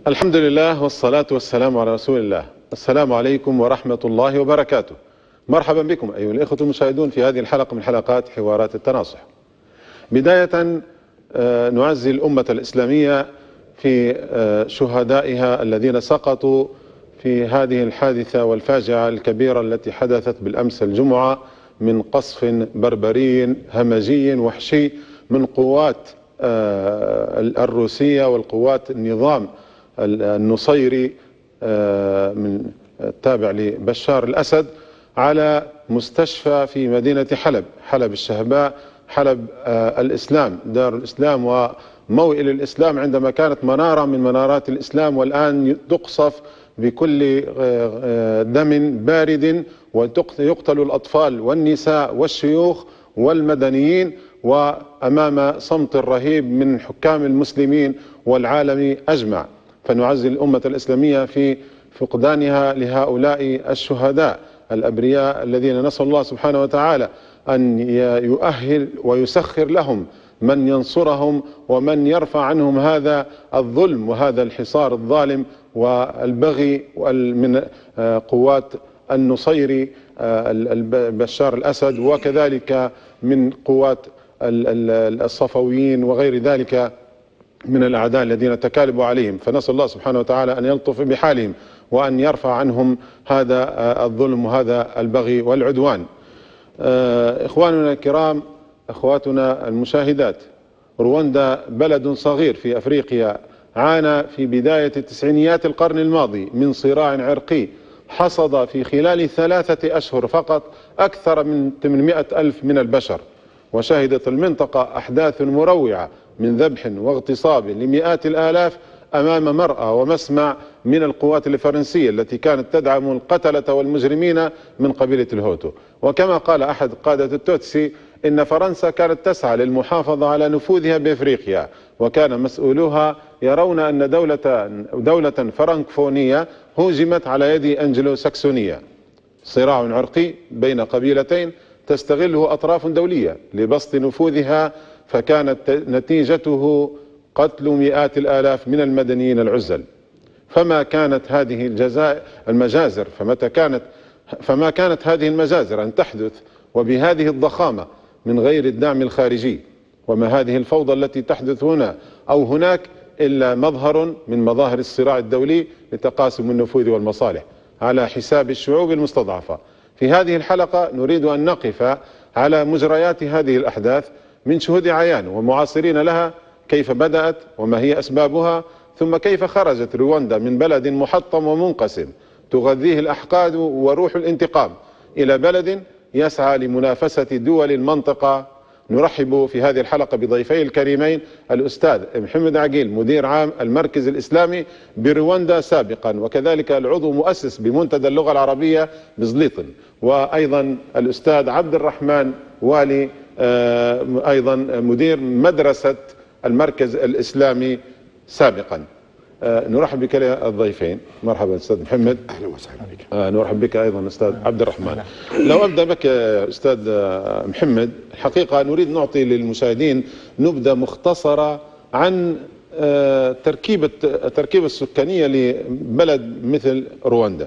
الحمد لله والصلاة والسلام على رسول الله. السلام عليكم ورحمة الله وبركاته. مرحبا بكم أيها الإخوة المشاهدون في هذه الحلقة من حلقات حوارات التناصح. بداية نعزي الأمة الإسلامية في شهدائها الذين سقطوا في هذه الحادثة والفاجعة الكبيرة التي حدثت بالأمس الجمعة من قصف بربري همجي وحشي من قوات الروسية والقوات النظام النصيري من التابع لبشار الأسد على مستشفى في مدينة حلب الشهباء، حلب الإسلام، دار الإسلام وموئل الإسلام، عندما كانت منارة من منارات الإسلام والآن تقصف بكل دم بارد، ويقتل الأطفال والنساء والشيوخ والمدنيين، وأمام صمت رهيب من حكام المسلمين والعالم أجمع. فنعزي الأمة الإسلامية في فقدانها لهؤلاء الشهداء الأبرياء الذين نسأل الله سبحانه وتعالى أن يؤهل ويسخر لهم من ينصرهم ومن يرفع عنهم هذا الظلم وهذا الحصار الظالم والبغي من قوات النصيري بشار الأسد، وكذلك من قوات الصفويين وغير ذلك من الأعداء الذين تكالبوا عليهم. فنسأل الله سبحانه وتعالى أن يلطف بحالهم وأن يرفع عنهم هذا الظلم وهذا البغي والعدوان. إخواننا الكرام، أخواتنا المشاهدات، رواندا بلد صغير في أفريقيا عانى في بداية التسعينيات القرن الماضي من صراع عرقي حصد في خلال 3 أشهر فقط أكثر من 800 ألف من البشر، وشهدت المنطقة أحداث مروعة من ذبح واغتصاب لمئات الآلاف أمام مرأى ومسمع من القوات الفرنسية التي كانت تدعم القتلة والمجرمين من قبيلة الهوتو. وكما قال أحد قادة التوتسي إن فرنسا كانت تسعى للمحافظة على نفوذها بإفريقيا، وكان مسؤولوها يرون أن دولة فرنكفونية هوجمت على يد أنجلو ساكسونية. صراع عرقي بين قبيلتين تستغله أطراف دولية لبسط نفوذها، فكانت نتيجته قتل مئات الآلاف من المدنيين العزل. فما كانت هذه المجازر فما كانت هذه المجازر أن تحدث وبهذه الضخامة من غير الدعم الخارجي، وما هذه الفوضى التي تحدث هنا أو هناك إلا مظهر من مظاهر الصراع الدولي لتقاسم النفوذ والمصالح على حساب الشعوب المستضعفة. في هذه الحلقة نريد أن نقف على مجريات هذه الأحداث من شهود عيان ومعاصرين لها، كيف بدأت وما هي أسبابها، ثم كيف خرجت رواندا من بلد محطم ومنقسم تغذيه الأحقاد وروح الانتقام إلى بلد يسعى لمنافسة دول المنطقة. نرحب في هذه الحلقة بضيفي الكريمين الأستاذ محمد عقيل، مدير عام المركز الإسلامي برواندا سابقا، وكذلك العضو مؤسس بمنتدى اللغة العربية بزليطن، وأيضا الأستاذ عبد الرحمن والي، أيضا مدير مدرسة المركز الإسلامي سابقا. نرحب بك الضيفين. مرحبا أستاذ محمد. أهلا وسهلا بك. نرحب بك أيضا أستاذ عبد الرحمن. لو أبدأ بك أستاذ محمد، الحقيقة نريد نعطي للمشاهدين نبذة مختصرة عن التركيبة السكانية لبلد مثل رواندا.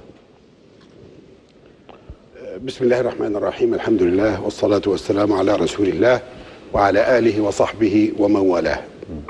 بسم الله الرحمن الرحيم، الحمد لله والصلاة والسلام على رسول الله وعلى آله وصحبه ومن والاه.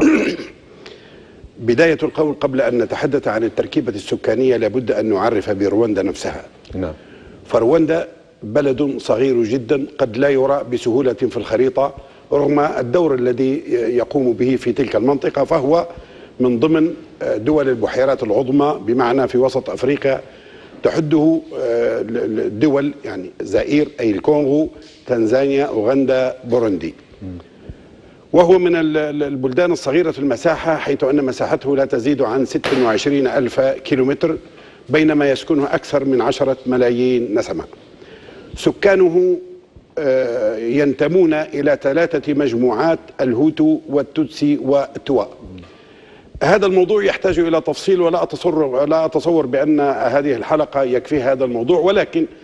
بداية القول قبل أن نتحدث عن التركيبة السكانية لابد أن نعرف برواندا نفسها. نعم. فرواندا بلد صغير جدا قد لا يرى بسهولة في الخريطة رغم الدور الذي يقوم به في تلك المنطقة، فهو من ضمن دول البحيرات العظمى، بمعنى في وسط أفريقيا تحده دول يعني زائر أي الكونغو، تنزانيا، أوغندا، بوروندي. وهو من البلدان الصغيرة المساحة، حيث أن مساحته لا تزيد عن 26 ألف كيلومتر، بينما يسكنه أكثر من 10 ملايين نسمة. سكانه ينتمون إلى 3 مجموعات: الهوتو والتوتسي والتوا. هذا الموضوع يحتاج إلى تفصيل، ولا أتصور بأن هذه الحلقة يكفي هذا الموضوع، ولكن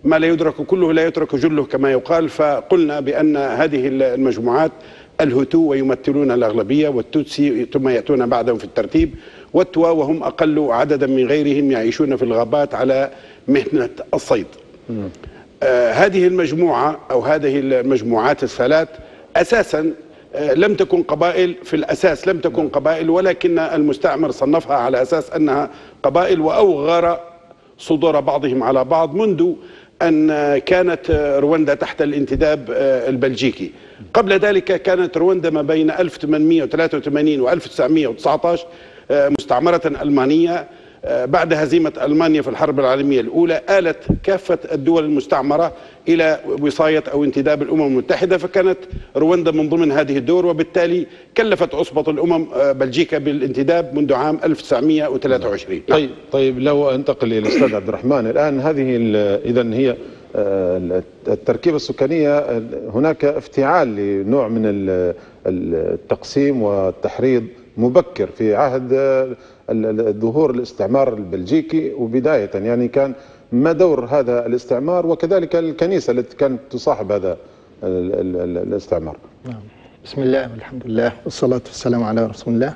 ما لا يدرك كله لا يترك جله كما يقال. فقلنا بأن هذه المجموعات الهوتو ويمثلون الأغلبية، والتوتسي ثم يأتون بعدهم في الترتيب، والتوا وهم أقل عددا من غيرهم يعيشون في الغابات على مهنة الصيد. هذه المجموعة أو هذه المجموعات الثلاث أساسا لم تكن قبائل، في الأساس لم تكن قبائل، ولكن المستعمر صنفها على أساس أنها قبائل، وأوغر صدور بعضهم على بعض منذ أن كانت رواندا تحت الانتداب البلجيكي. قبل ذلك كانت رواندا ما بين 1883 و 1919 مستعمرة ألمانية. بعد هزيمة ألمانيا في الحرب العالمية الأولى آلت كافة الدول المستعمرة إلى وصاية أو انتداب الأمم المتحدة، فكانت رواندا من ضمن هذه الدور، وبالتالي كلفت عصبة الأمم بلجيكا بالانتداب منذ عام 1923. طيب لو انتقل إلى الأستاذ عبد الرحمن الآن، هذه إذا هي التركيبة السكانية، هناك افتعال لنوع من التقسيم والتحريض مبكر في عهد ظهور الاستعمار البلجيكي، وبداية يعني كان ما دور هذا الاستعمار وكذلك الكنيسة التي كانت تصاحب هذا الاستعمار؟ بسم الله والحمد لله والصلاة والسلام على رسول الله.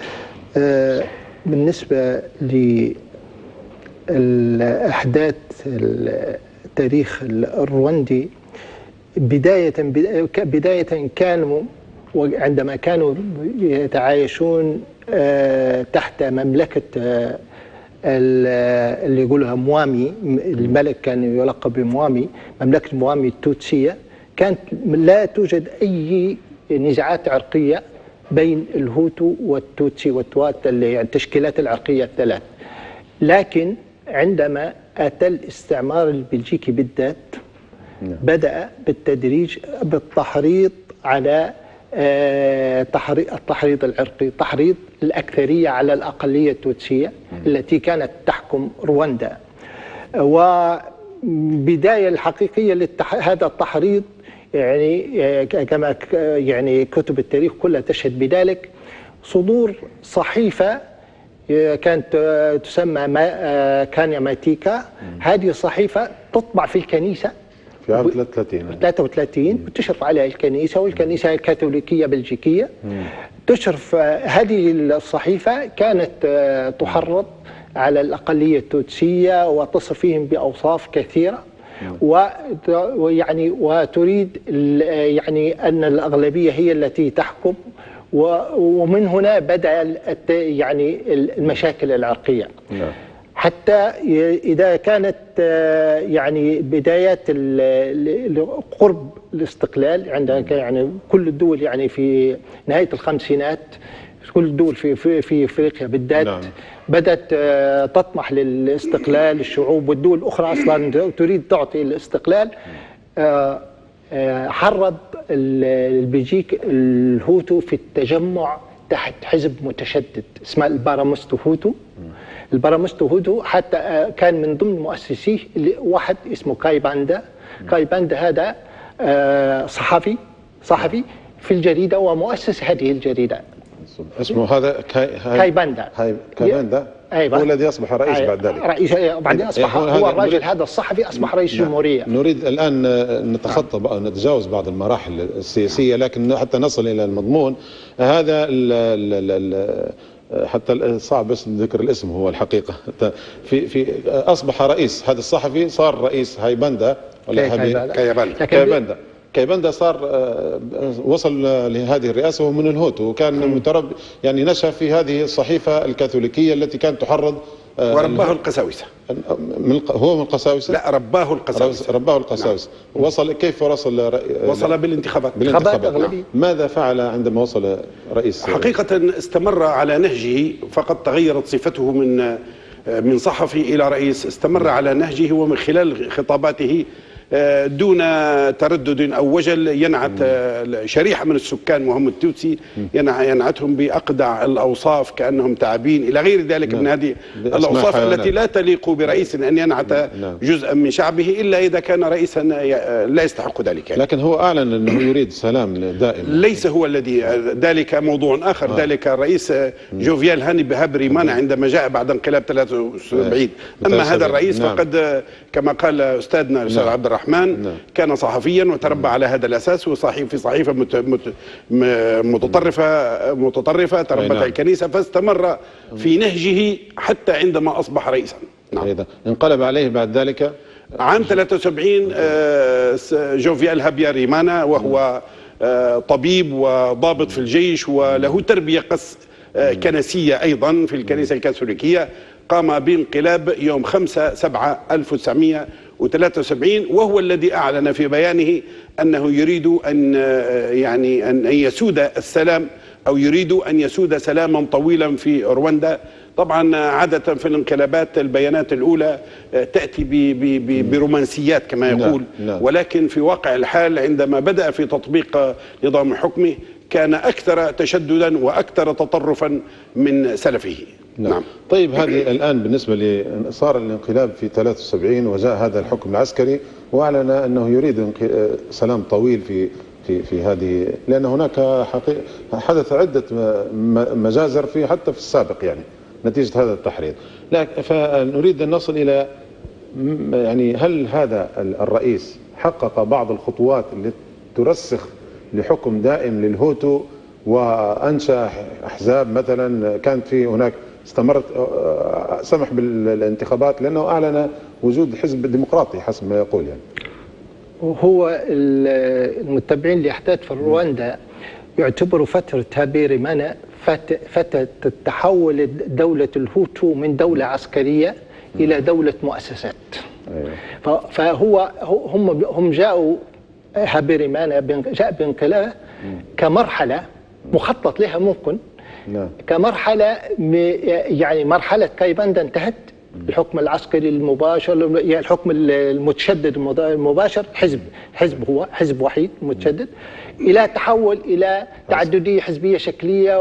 بالنسبة للأحداث التاريخ الرواندي، بداية كانوا عندما كانوا يتعايشون تحت مملكة اللي يقولها موامي، الملك كان يلقب بموامي، مملكة موامي التوتسية، كانت لا توجد أي نزاعات عرقية بين الهوتو والتوتسي والتوات، اللي يعني التشكيلات العرقية الثلاث. لكن عندما أتى الاستعمار البلجيكي بالذات بدأ بالتدريج بالتحريض على التحريض العرقي، تحريض الأكثرية على الأقلية التوتسية التي كانت تحكم رواندا. وبداية الحقيقية لهذا التحريض يعني كما يعني كتب التاريخ كلها تشهد بذلك، صدور صحيفة كانت تسمى كانيا ماتيكا. هذه الصحيفة تطبع في الكنيسة في عام 33 وتشرف عليها الكنيسة، والكنيسة الكاثوليكية بلجيكية تشرف. هذه الصحيفة كانت تحرض على الأقلية التوتسية وتصف فيهم بأوصاف كثيرة، ويعني وتريد يعني أن الأغلبية هي التي تحكم، ومن هنا بدأ يعني المشاكل العرقية. حتى إذا كانت يعني بدايات قرب الاستقلال، عندما يعني كل الدول يعني في نهاية الخمسينات، كل الدول في أفريقيا بالذات بدأت تطمح للاستقلال، الشعوب والدول الأخرى أصلا تريد تعطي الاستقلال. حرض البلجيك الهوتو في التجمع تحت حزب متشدد اسمه البارامستو هوتو. البارامستو هوتو حتى كان من ضمن مؤسسيه واحد اسمه كايباندا. كايباندا هذا صحفي في الجريدة ومؤسس هذه الجريدة. اسمه هذا كايباندا. كايباندا أيوة. هو الذي أصبح رئيس بعد ذلك. بعدين أصبح هو الرجل هذا الصحفي أصبح رئيس الجمهورية. نريد الآن نتخطى بقى نتجاوز بعض المراحل السياسية، لكن حتى نصل إلى المضمون هذا حتى صعب بس ذكر الاسم هو الحقيقة. في أصبح رئيس، هذا الصحفي صار رئيس هايباندا ولا كايباندا صار وصل لهذه الرئاسة ومن الهوتو، وكان يعني نشأ في هذه الصحيفة الكاثوليكية التي كانت تحرض ورباه القساوسة. هو من القساوسة؟ لا، رباه القساوسة. رباه القساوسة. نعم. كيف وصل بالانتخابات. نعم. ماذا فعل عندما وصل رئيس؟ حقيقة استمر على نهجه، فقط تغيرت صفته من صحفي إلى رئيس. استمر على نهجه، ومن خلال خطاباته دون تردد أو وجل ينعت شريحة من السكان وهم التوتسي، ينعتهم بأقدع الأوصاف كأنهم تعابين إلى غير ذلك من هذه الأوصاف التي لا تليق برئيس أن ينعت جزءا من شعبه إلا إذا كان رئيسا لا يستحق ذلك يعني. لكن هو أعلن أنه يريد سلام دائم. ليس هو الذي، ذلك موضوع آخر. ذلك الرئيس جوفيال هابيريمانا عندما جاء بعد انقلاب 73. أما هذا الرئيس فقد كما قال أستاذنا الأستاذ عبد الرحمن كان صحفيا وتربى على هذا الأساس، وصحيح في صحيفة متطرفة تربت الكنيسة، فاستمر في نهجه حتى عندما أصبح رئيسا. انقلب عليه بعد ذلك عام 73 جوفيال هابيريمانا، وهو طبيب وضابط في الجيش وله تربية كنسية أيضا في الكنيسة الكاثوليكية، قام بانقلاب يوم 5/7/1973، وهو الذي أعلن في بيانه أنه يريد أن يسود السلام، أو يريد أن يسود سلاما طويلا في رواندا. طبعا عادة في الانقلابات البيانات الأولى تأتي برومانسيات كما يقول، ولكن في واقع الحال عندما بدأ في تطبيق نظام حكمه كان أكثر تشددا وأكثر تطرفا من سلفه. نعم. طيب هذه الآن بالنسبة صار الانقلاب في 73 وجاء هذا الحكم العسكري وأعلن أنه يريد سلام طويل في هذه، لأن هناك حدث عدة مجازر حتى في السابق يعني نتيجة هذا التحريض. لكن فنريد أن نصل إلى يعني هل هذا الرئيس حقق بعض الخطوات التي ترسخ لحكم دائم للهوتو وأنشأ أحزاب مثلا كانت في هناك استمرت، سمح بالانتخابات لأنه أعلن وجود حزب ديمقراطي حسب ما يقول يعني. هو المتبعين لأحداث في رواندا يعتبروا فترة هابيريمانا فترة تحول دولة الهوتو من دولة عسكرية إلى دولة مؤسسات. فهو هم جاءوا، هابيريمانا جاء بانقلاب كمرحلة مخطط لها ممكن كمرحلة، يعني مرحلة كايباندا انتهت، الحكم العسكري المباشر، الحكم المتشدد المباشر، حزب هو حزب وحيد متشدد، إلى تحول إلى تعددية حزبية شكلية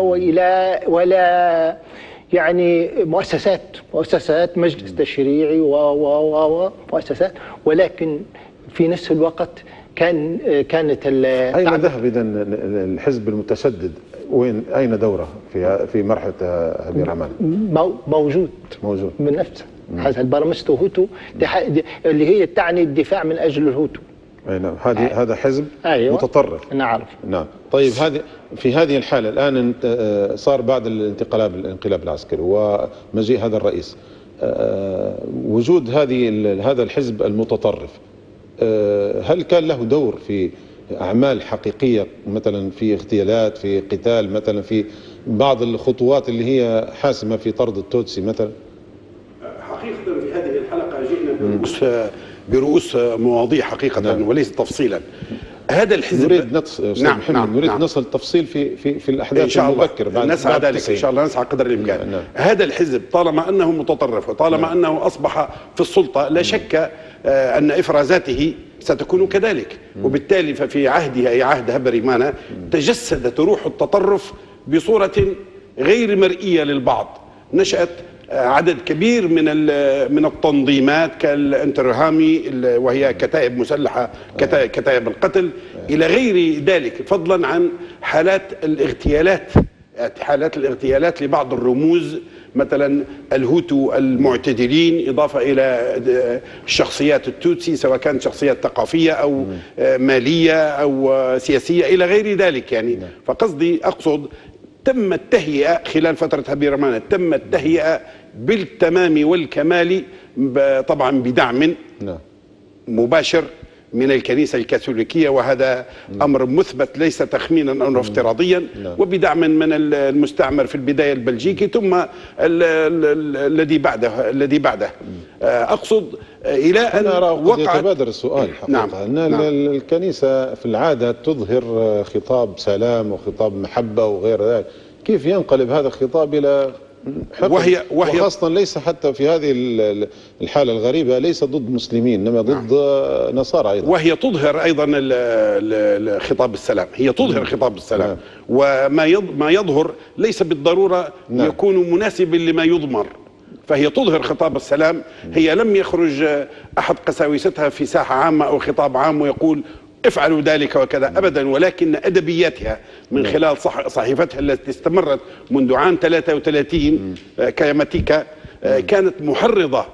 ولا يعني مؤسسات مجلس تشريعي ومؤسسات، ولكن في نفس الوقت كانت أين ذهب إذا الحزب المتشدد؟ أين دوره في مرحلة هابيريمانا؟ موجود من نفسه حسب برمجته هوتو اللي هي تعني الدفاع من أجل الهوتو. أي نعم. هذا حزب متطرف. نعرف. نعم. طيب في هذه الحالة الآن صار بعد الانقلاب العسكري ومجيء هذا الرئيس، وجود هذا الحزب المتطرف، هل كان له دور في أعمال حقيقية مثلا في اغتيالات، في قتال مثلا، في بعض الخطوات اللي هي حاسمة في طرد التوتسي مثلا؟ حقيقة في هذه الحلقة جئنا برؤوس مواضيع حقيقة وليس تفصيلا. هذا الحزب نريد نصل تفصيل في الأحداث المبكرة بعد نسعى ذلك إن شاء الله، نسعى قدر الإمكان. هذا الحزب طالما أنه متطرف وطالما أنه أصبح في السلطة لا شك أن إفرازاته ستكون كذلك، وبالتالي ففي عهد هابيريمانا تجسدت روح التطرف بصورة غير مرئية للبعض. نشأت عدد كبير من التنظيمات كالانترهامي وهي كتائب مسلحة، كتائب القتل إلى غير ذلك، فضلا عن حالات الاغتيالات لبعض الرموز مثلا الهوتو المعتدلين، إضافة إلى الشخصيات التوتسي سواء كانت شخصيات ثقافية أو مالية أو سياسية إلى غير ذلك يعني. أقصد تم التهيئة خلال فترة هابيريمانا، تم التهيئة بالتمام والكمال، طبعا بدعم مباشر من الكنيسة الكاثوليكية، وهذا أمر مثبت ليس تخمينا أو افتراضيا، وبدعم من المستعمر في البداية البلجيكي ثم الذي بعده أقصد إلى أن وقعت. يتبادر السؤال حقيقة أن الكنيسة في العادة تظهر خطاب سلام وخطاب محبة وغير ذلك، كيف ينقلب هذا الخطاب إلى وهي وخاصة ليس حتى في هذه الحالة الغريبة ليس ضد مسلمين إنما ضد نصارى أيضا، وهي تظهر أيضا خطاب السلام، هي تظهر خطاب السلام، وما يظهر ليس بالضرورة يكون مناسبا لما يضمر، فهي تظهر خطاب السلام. هي لم يخرج أحد قساوستها في ساحة عامة أو خطاب عام ويقول افعلوا ذلك وكذا أبدا، ولكن أدبياتها من خلال صحيفتها التي استمرت منذ عام 33 كياماتيكا كانت محرضة،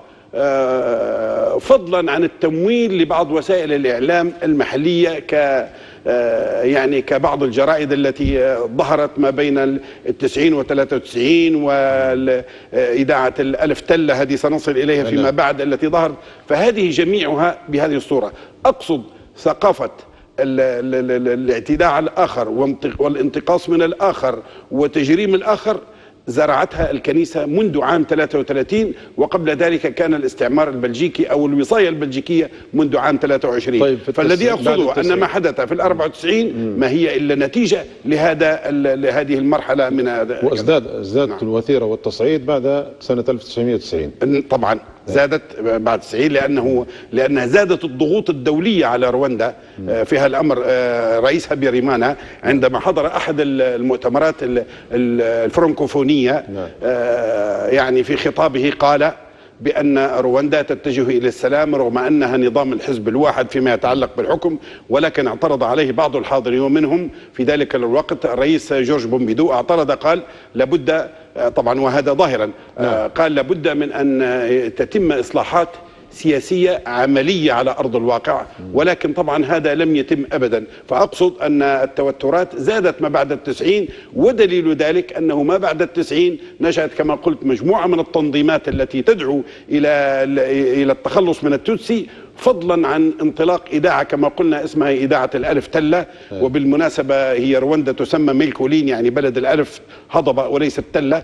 فضلا عن التمويل لبعض وسائل الإعلام المحلية يعني كبعض الجرائد التي ظهرت ما بين 90 و93 وإذاعة الألف تلة، هذه سنصل إليها فيما بعد التي ظهرت. فهذه جميعها بهذه الصورة. أقصد ثقافة الاعتداء على الآخر والانتقاص من الآخر وتجريم الآخر زرعتها الكنيسة منذ عام 33، وقبل ذلك كان الاستعمار البلجيكي أو الوصاية البلجيكية منذ عام 23. طيب فالذي أقصده أن ما حدث في 94 ما هي إلا نتيجة لهذه المرحلة من هذا. وازدادت الوثيرة والتصعيد بعد سنة 1990 طبعا زادت بعد 90 لأنها زادت الضغوط الدولية على رواندا في هالأمر. رئيسها بيريمانا عندما حضر أحد المؤتمرات الفرنكوفونية يعني في خطابه قال بأن رواندا تتجه إلى السلام رغم أنها نظام الحزب الواحد فيما يتعلق بالحكم، ولكن اعترض عليه بعض الحاضرين ومنهم في ذلك الوقت الرئيس جورج بومبيدو. اعترض قال لابد، طبعا وهذا ظاهرا، قال لابد من أن تتم إصلاحات سياسية عملية على أرض الواقع، ولكن طبعا هذا لم يتم أبدا. فأقصد أن التوترات زادت ما بعد 90، ودليل ذلك أنه ما بعد 90 نشأت كما قلت مجموعة من التنظيمات التي تدعو إلى التخلص من التوتسي، فضلا عن انطلاق إذاعة كما قلنا اسمها إذاعة الألف تلة. وبالمناسبة هي رواندا تسمى ميلكولين يعني بلد الألف هضبة وليست تلة.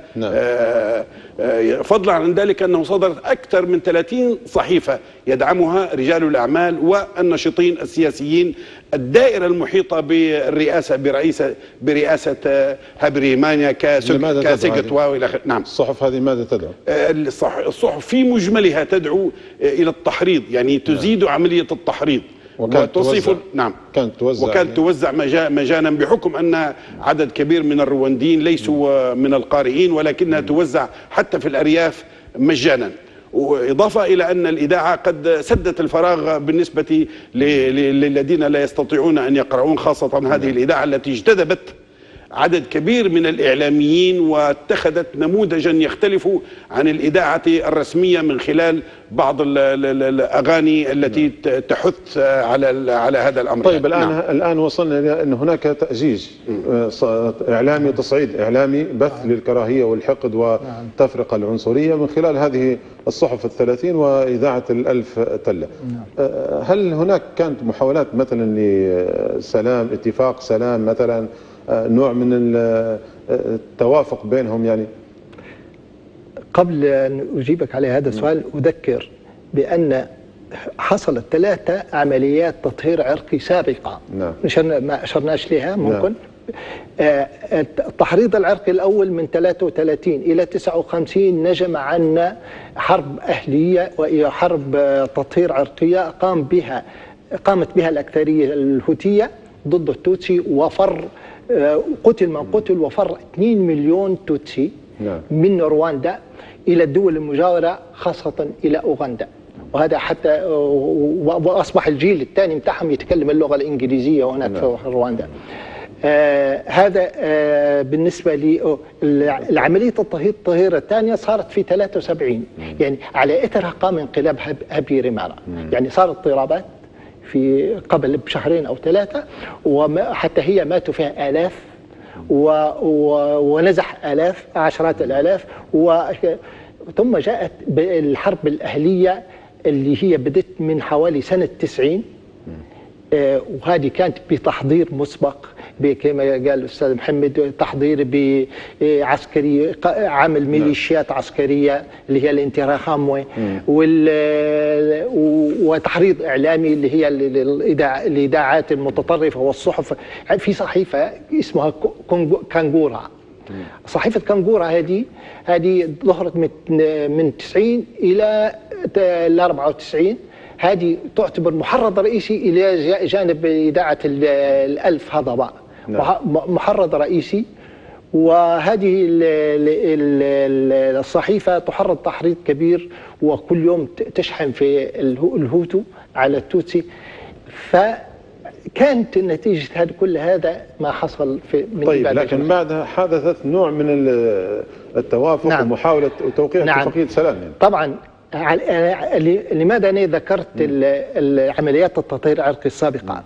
فضلا عن ذلك أنه صدرت أكثر من 30 صحيفة يدعمها رجال الأعمال والناشطين السياسيين. الدائرة المحيطة بالرئاسة برئاسة هابريمانيا كسيكتوا وإلى آخره. نعم. الصحف هذه ماذا تدعو؟ الصحف في مجملها تدعو إلى التحريض، يعني تزيد عملية التحريض وتصف. نعم. وكانت توزع مجانا بحكم أن عدد كبير من الروانديين ليسوا من القارئين، ولكنها توزع حتى في الأرياف مجانا. وإضافة إلى أن الإذاعة قد سدت الفراغ بالنسبة للذين لا يستطيعون أن يقرؤون، خاصة هذه الإذاعة التي اجتذبت عدد كبير من الإعلاميين واتخذت نموذجا يختلف عن الإذاعة الرسمية من خلال بعض الأغاني التي تحث على هذا الأمر. طيب الآن وصلنا إلى أن هناك تأجيج إعلامي، تصعيد إعلامي، بث للكراهية والحقد والتفرقة العنصرية من خلال هذه الصحف 30 وإذاعة الألف تلة. هل هناك كانت محاولات مثلا لسلام، اتفاق سلام مثلا، نوع من التوافق بينهم يعني؟ قبل أن أجيبك على هذا السؤال أذكر بأن حصلت 3 عمليات تطهير عرقي سابقة. ما أشرناش لها ممكن. التحريض العرقي الأول من 33 إلى 59 نجم عنا حرب أهلية وهي حرب تطهير عرقية قامت بها الأكثرية الهوتية ضد التوتسي، وفر قتل من قتل، وفر 2 مليون توتسي من رواندا إلى الدول المجاورة خاصة إلى أوغندا. وهذا حتى وأصبح الجيل الثاني متاعهم يتكلم اللغة الإنجليزية هناك في رواندا. هذا بالنسبة للعملية التطهير الثانية صارت في 73، يعني على إثرها قام انقلاب هابيريمانا. يعني صارت اضطرابات في قبل بشهرين أو 3، وحتى هي ماتوا فيها آلاف ونزح آلاف، عشرات الآلاف. ثم جاءت الحرب الأهلية اللي هي بدت من حوالي سنة 90، وهذه كانت بتحضير مسبق كما قال الأستاذ محمد، تحضير بعسكري، عمل ميليشيات عسكرية اللي هي الانتراخاموي، وتحريض إعلامي اللي هي الإذاعات المتطرفة والصحف. في صحيفة اسمها كانغورا صحيفة كنغورة هذه ظهرت من 90 إلى 94. هذه تعتبر محرض رئيسي إلى جانب إذاعة الألف هضبة. نعم. محرض رئيسي. وهذه الصحيفة تحرض تحريض كبير، وكل يوم تشحن في الهوتو على التوتسي. فكانت نتيجة كل هذا ما حصل من طيب، لكن بعدها حدثت نوع من التوافق. نعم. ومحاولة توقيع نعم. اتفاقية سلام يعني. طبعا لماذا أنا ذكرت العمليات التطهير العرقي السابقة؟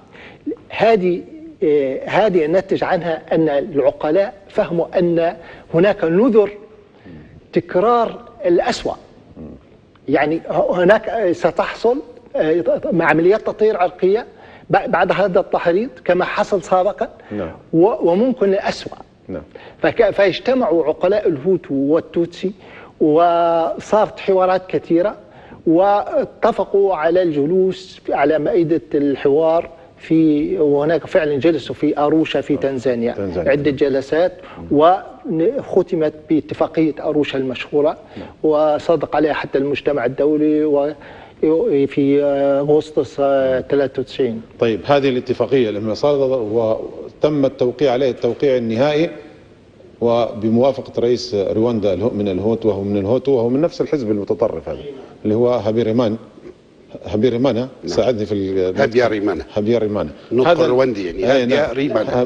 هذه نتج عنها أن العقلاء فهموا أن هناك نذر تكرار الأسوأ. يعني هناك ستحصل مع عمليات تطهير عرقية بعد هذا التحريض كما حصل سابقا. نعم. وممكن الأسوأ. نعم. فاجتمعوا عقلاء الهوتو والتوتسي، وصارت حوارات كثيرة، واتفقوا على الجلوس على مائدة الحوار وهناك فعلا جلسوا في أروشا في تنزانيا عدة جلسات، وختمت باتفاقية أروشا المشهورة. وصادق عليها حتى المجتمع الدولي في أغسطس 93. طيب، هذه الاتفاقية لما صادق وتم التوقيع عليه التوقيع النهائي وبموافقة رئيس رواندا من الهوتو، وهو من نفس الحزب المتطرف هذا اللي هو هابيريمانا. ساعدني في هابيريمانا نطق رواندي يعني هابيريمانا.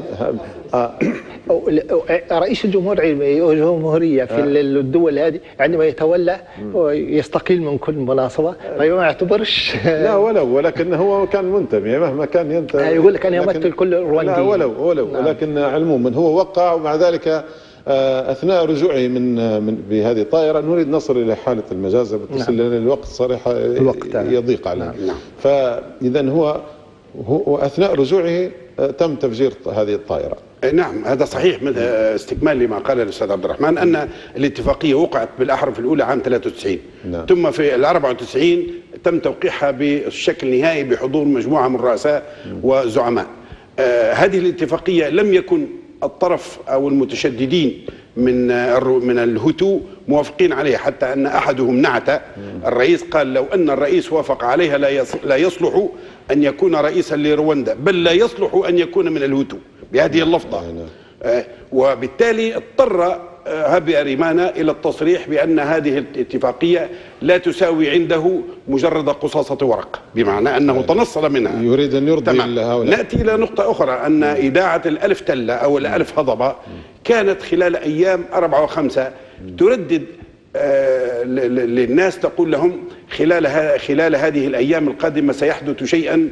رئيس الجمهورية في الدول هذه عندما يتولى يستقيل من كل مناصبة، فما يعتبرش. لا ولكن هو كان منتمي مهما كان ينتمي. يقول لك أنا يمثل كل الرواندي. لا ولو نعم. ولكن عموما هو وقع، ومع ذلك أثناء رجوعه من بهذه الطائرة نريد نصل إلى حالة المجازر بتصل لنا الوقت صراحة يضيق علينا. نعم. فإذا هو أثناء رجوعه تم تفجير هذه الطائرة. نعم، هذا صحيح. استكمال لما قال الأستاذ عبد الرحمن أن الاتفاقية وقعت بالأحرف الأولى عام 93. نعم. ثم في 94 تم توقيعها بالشكل النهائي بحضور مجموعة من الرؤساء وزعماء. هذه الاتفاقية لم يكن الطرف أو المتشددين من الهوتو موافقين عليها، حتى أن أحدهم نعت الرئيس، قال لو أن الرئيس وافق عليها لا يصلح أن يكون رئيسا لرواندا، بل لا يصلح أن يكون من الهوتو، بهذه اللفظة. وبالتالي اضطر هابيريمانا إلى التصريح بأن هذه الاتفاقية لا تساوي عنده مجرد قصاصة ورق، بمعنى أنه تنصل منها، يريد أن يرضي هؤلاء. نأتي إلى نقطة أخرى، أن إذاعة الألف تلة أو الألف هضبة كانت خلال أيام 4 و5 تردد للناس، تقول لهم خلال هذه الأيام القادمة سيحدث شيئا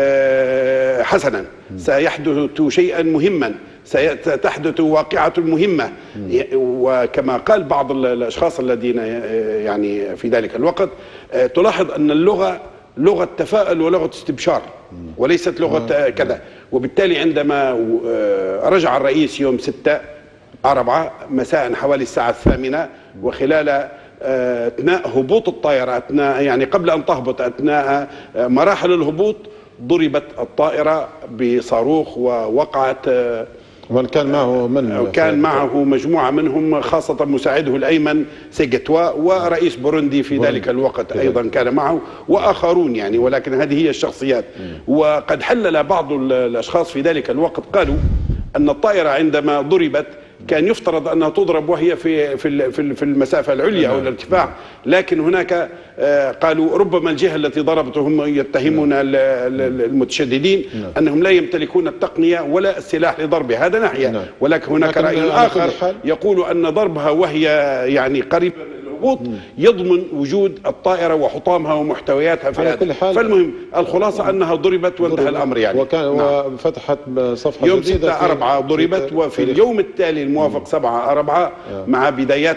حسنا، سيحدث شيئا مهما، ستحدث واقعة مهمة. وكما قال بعض الأشخاص الذين يعني في ذلك الوقت، تلاحظ أن اللغة لغة تفاؤل ولغة استبشار وليست لغة كذا. وبالتالي عندما رجع الرئيس يوم 6/4 مساء حوالي الساعة 8، وخلال أثناء هبوط الطائرة، يعني قبل أن تهبط، أثناء مراحل الهبوط ضربت الطائرة بصاروخ ووقعت. وكان معه كان معه مجموعة منهم، خاصة مساعده الأيمن سيجتوا، ورئيس بوروندي في ذلك الوقت أيضا كان معه، وآخرون يعني، ولكن هذه هي الشخصيات. وقد حلل بعض الأشخاص في ذلك الوقت، قالوا أن الطائرة عندما ضربت كان يفترض أنها تضرب وهي في المسافة العليا أو الارتفاع، لكن هناك قالوا ربما الجهة التي ضربته، هم يتهمون المتشددين أنهم لا يمتلكون التقنية ولا السلاح لضربها، هذا ناحية. ولكن هناك رأي آخر يقول أن ضربها وهي يعني قريبة يضمن وجود الطائرة وحطامها ومحتوياتها في هذا. فالمهم الخلاصة أنها ضربت وانتهى الأمر يعني. وفتحت صفحة يوم 6/4 ضربت، وفي اليوم التالي الموافق 7/4 مع بدايات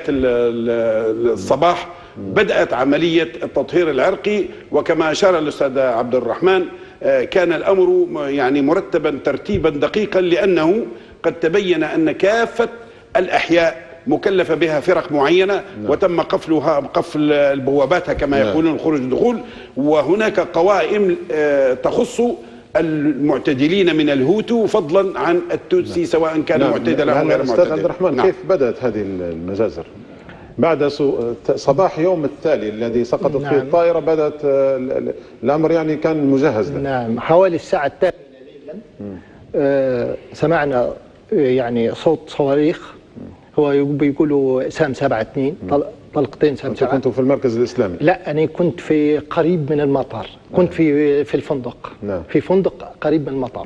الصباح بدأت عملية التطهير العرقي. وكما أشار الأستاذ عبد الرحمن، كان الأمر يعني مرتبا ترتيبا دقيقا، لأنه قد تبين أن كافة الأحياء مكلفة بها فرق معينة، وتم قفل البوابات كما يقولون، الخروج والدخول. وهناك قوائم تخص المعتدلين من الهوتو فضلا عن التوتسي سواء كان معتدلا أو غير معتدل. أستاذ عبد الرحمن، كيف بدأت هذه المجازر؟ بعد صباح يوم التالي الذي سقطت فيه الطائرة بدأت الأمر يعني كان مجهز له. نعم، حوالي الساعة 8 ليلا سمعنا يعني صوت صواريخ، هو بيقولوا سام 72 طلقتين سام 7. كنتوا في المركز الإسلامي؟ لا، أنا كنت في قريب من المطار، كنت في الفندق. في فندق قريب من المطار.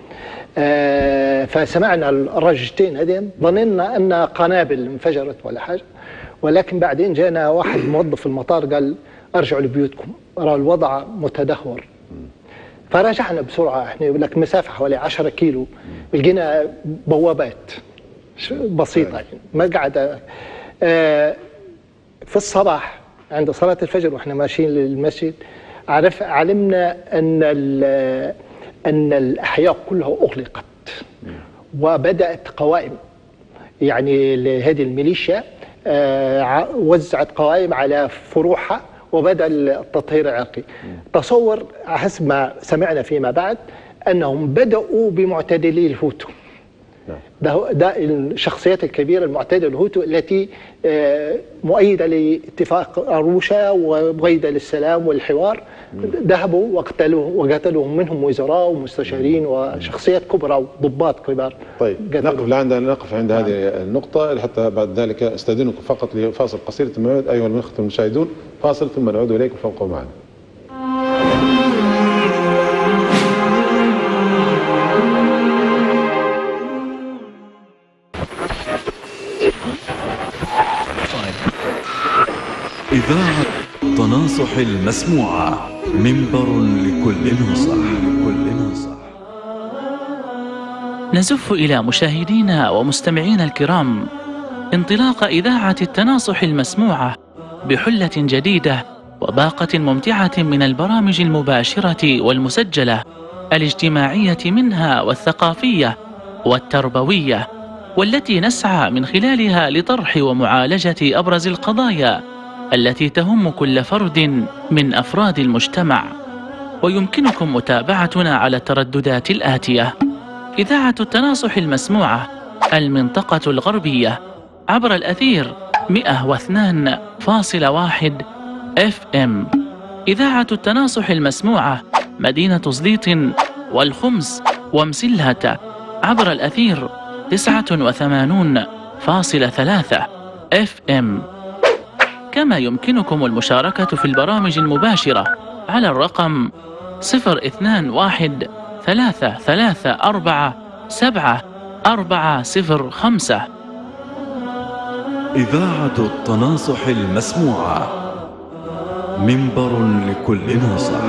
فسمعنا الرجتين هذين، ظننا أن قنابل انفجرت ولا حاجة، ولكن بعدين جانا واحد موظف في المطار قال ارجعوا لبيوتكم، رأى الوضع متدهور. فرجعنا بسرعة، احنا يقول لك مسافة حوالي 10 كيلو، لقينا بوابات بسيطة يعني ما قاعدة. في الصباح عند صلاة الفجر واحنا ماشيين للمسجد علمنا أن الأحياء كلها أغلقت، وبدأت قوائم يعني لهذه الميليشيا وزعت قوائم على فروعها وبدأ التطهير العرقي. تصور حسب ما سمعنا فيما بعد أنهم بدأوا بمعتدلي الهوتو. ده الشخصيات الكبيرة المعتدلة الهوتو التي مؤيدة لاتفاق أروشا ومؤيدة للسلام والحوار، ذهبوا وقتلوهم منهم وزراء ومستشارين وشخصيات كبرى وضباط كبار. طيب نقف عند هذه النقطة حتى بعد ذلك استأذنكم فقط لفاصل قصير ثم نعود. أيها الأخوة المشاهدون، فاصل ثم نعود إليكم فابقوا معنا. إذاعة التناصح المسموعة، منبر لكل ناصح. نزف إلى مشاهدينا ومستمعينا الكرام انطلاق إذاعة التناصح المسموعة بحلة جديدة وباقة ممتعة من البرامج المباشرة والمسجلة، الاجتماعية منها والثقافية والتربوية، والتي نسعى من خلالها لطرح ومعالجة أبرز القضايا التي تهم كل فرد من أفراد المجتمع. ويمكنكم متابعتنا على الترددات الآتية: إذاعة التناصح المسموعة المنطقة الغربية عبر الأثير 102.1 FM. إذاعة التناصح المسموعة مدينة زليط والخمس ومسلهة عبر الأثير 89.3 FM. كما يمكنكم المشاركة في البرامج المباشرة على الرقم 012-334-7405. إذاعة التناصح المسموعة، منبر لكل ناصح.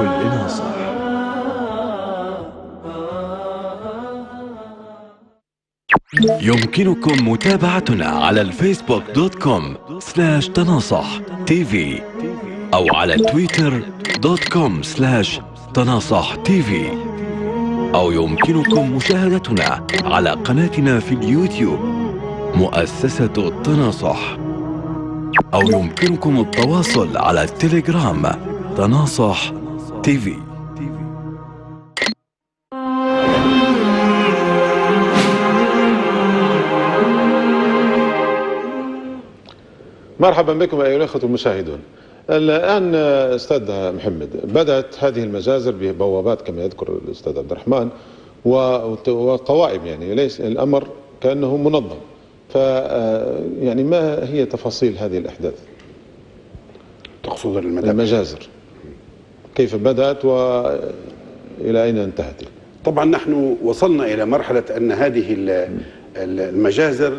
يمكنكم متابعتنا على الفيسبوك.com/تناصح TV أو على تويتر.com/تناصح TV، أو يمكنكم مشاهدتنا على قناتنا في اليوتيوب مؤسسة التناصح، أو يمكنكم التواصل على التليجرام تناصح TV. مرحبا بكم أيها الأخوة المشاهدون. الآن أستاذ محمد، بدأت هذه المجازر ببوابات كما يذكر الأستاذ عبد الرحمن وقوائم، يعني ليس الأمر كأنه منظم. يعني ما هي تفاصيل هذه الأحداث؟ تقصد المجازر كيف بدأت وإلى أين انتهت؟ طبعا نحن وصلنا إلى مرحلة أن هذه المجازر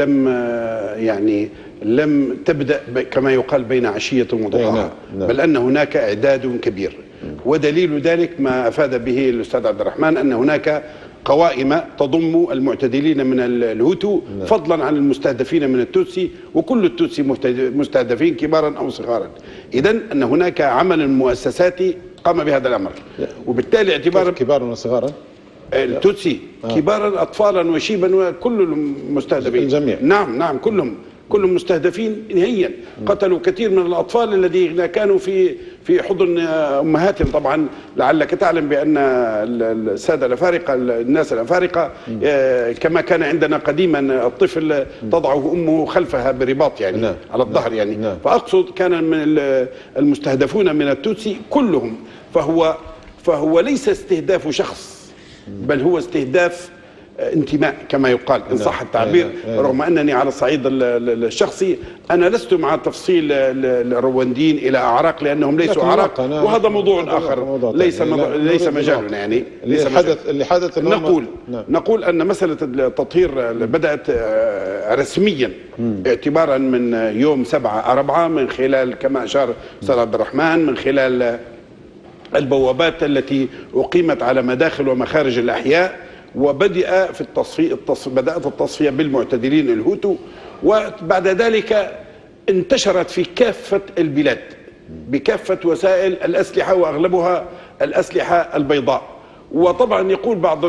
لم تبدأ كما يقال بين عشية وضحاها، بل أن هناك إعداد كبير. ودليل ذلك ما أفاد به الأستاذ عبد الرحمن، أن هناك قوائم تضم المعتدلين من الهوتو فضلا عن المستهدفين من التوتسي، وكل التوتسي مستهدفين كبارا أو صغارا. إذن أن هناك عمل مؤسساتي قام بهذا الأمر، وبالتالي اعتبار كبارا وصغارا التوتسي كبارا أطفالا وشيبا وكل المستهدفين الجميع. نعم كلهم كلهم مستهدفين نهائيا. قتلوا كثير من الأطفال الذين كانوا في حضن أمهاتهم. طبعا لعلك تعلم بأن السادة الأفارقة، الناس الأفارقة، كما كان عندنا قديما الطفل تضعه أمه خلفها برباط يعني على الظهر يعني. فأقصد كان من المستهدفون من التوتسي كلهم. فهو ليس استهداف شخص، بل هو استهداف انتماء كما يقال إن صح التعبير. رغم أنني على الصعيد الشخصي أنا لست مع تفصيل الروانديين إلى أعراق، لأنهم ليسوا أعراق، وهذا موضوع آخر ليس مجالنا يعني. اللي حدث نقول أن مسألة التطهير بدأت رسميا اعتبارا من يوم 7/4 من خلال كما أشار أستاذ عبد الرحمن، من خلال البوابات التي أقيمت على مداخل ومخارج الأحياء. وبدأ في بدأت التصفية بالمعتدلين الهوتو، وبعد ذلك انتشرت في كافة البلاد بكافة وسائل الأسلحة، وأغلبها الأسلحة البيضاء. وطبعا يقول بعض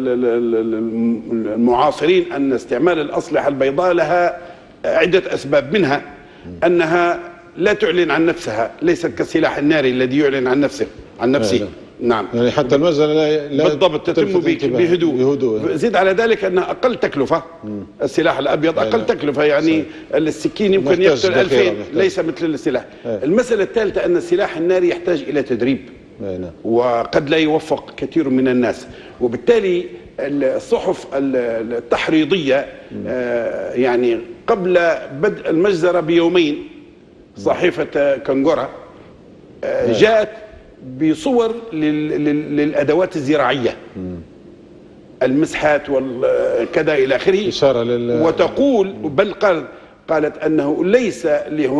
المعاصرين أن استعمال الأسلحة البيضاء لها عدة أسباب، منها أنها لا تعلن عن نفسها، ليست كالسلاح الناري الذي يعلن عن نفسه. نعم، يعني حتى المنزل لا بالضبط تتم بهدوء. زيد على ذلك أنها أقل تكلفة. السلاح الأبيض أقل تكلفة، يعني السكين يمكن يقتل 2000، ليس مثل السلاح. المسألة الثالثة أن السلاح الناري يحتاج إلى تدريب، وقد لا يوفق كثير من الناس. وبالتالي الصحف التحريضية يعني قبل بدء المجزرة بيومين صحيفة كنغورا جاءت بصور للأدوات الزراعية، المسحات والكذا إلى آخره، وتقول بل قالت أنه ليس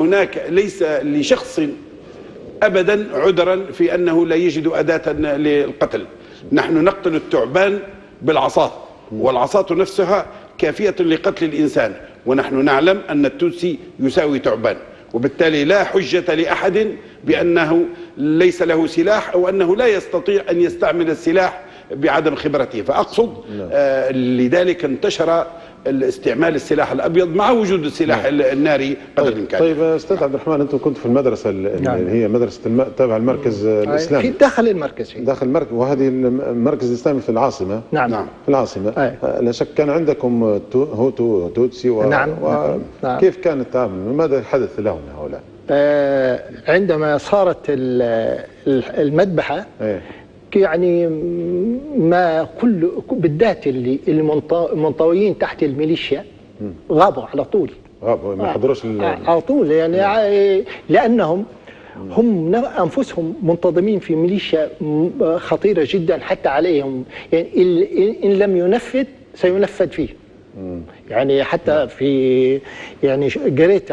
لشخص أبدا عذرا في أنه لا يجد أداة للقتل. نحن نقتل الثعبان بالعصا، والعصا نفسها كافية لقتل الإنسان، ونحن نعلم أن التوتسي يساوي ثعبان. وبالتالي لا حجة لأحد بأنه ليس له سلاح أو أنه لا يستطيع أن يستعمل السلاح بعدم خبرته. فأقصد لذلك انتشر الاستعمال السلاح الأبيض مع وجود السلاح الناري قدر الإمكان. طيب أستاذ عبد الرحمن، أنتم كنتوا في المدرسة اللي هي مدرسة تابعة المركز الإسلامي، في داخل المركز، وهذه المركز الإسلامي في العاصمة. نعم في العاصمة. لا شك كان عندكم هوتو توتسي نعم. كيف كان التعامل؟ ماذا حدث لهم هؤلاء؟ عندما صارت المذبحة يعني ما كل بالذات اللي منطويين تحت الميليشيا غابوا على طول، ما حضروش على طول يعني لأنهم هم انفسهم منتظمين في ميليشيا خطيرة جدا حتى عليهم، يعني إن لم ينفذ سينفذ فيه. يعني حتى في يعني قريت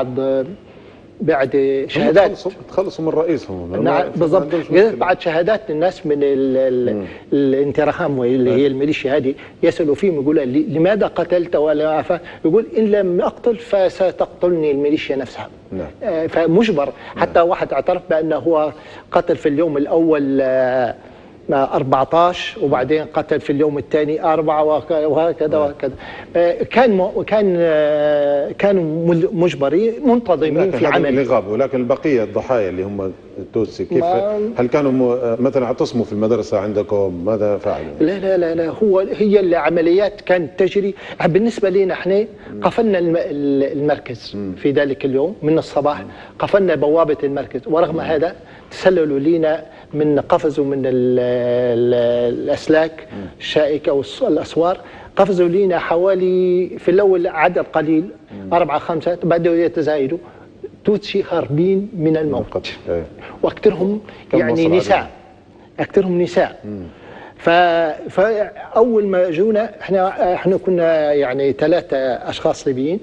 بعد شهادات تخلصوا من رئيسهم. نعم بالضبط، بعد شهادات الناس من الانتراهام اللي هي الميليشيا هذه يسألوا فيهم يقول لماذا قتلت ولا عفا، يقول إن لم أقتل فستقتلني الميليشيا نفسها. فمجبر. حتى واحد اعترف بأنه هو قتل في اليوم الأول 14 وبعدين قتل في اليوم الثاني 4 وهكذا. كانوا مجبرين منتظمين في عمل اللي غابوا. ولكن البقيه الضحايا اللي هم التوتسي كيف هل كانوا مثلا اعتصموا في المدرسه عندكم؟ ماذا فعلوا؟ لا هي العمليات كانت تجري. بالنسبه لنا احنا قفلنا المركز في ذلك اليوم من الصباح، قفلنا بوابه المركز، ورغم هذا تسللوا لنا قفزوا من الأسلاك الشائكة والأسوار، قفزوا لنا حوالي في الأول عدد قليل 4 5، بدأوا يتزايدوا. توتسي هاربين من الموت، وأكثرهم يعني نساء، أكثرهم نساء. فأول ما جونا احنا كنا يعني 3 أشخاص ليبيين،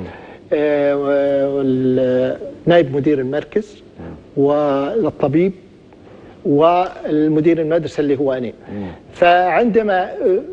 نائب مدير المركز والطبيب والمدير المدرسة اللي هو أنا. فعندما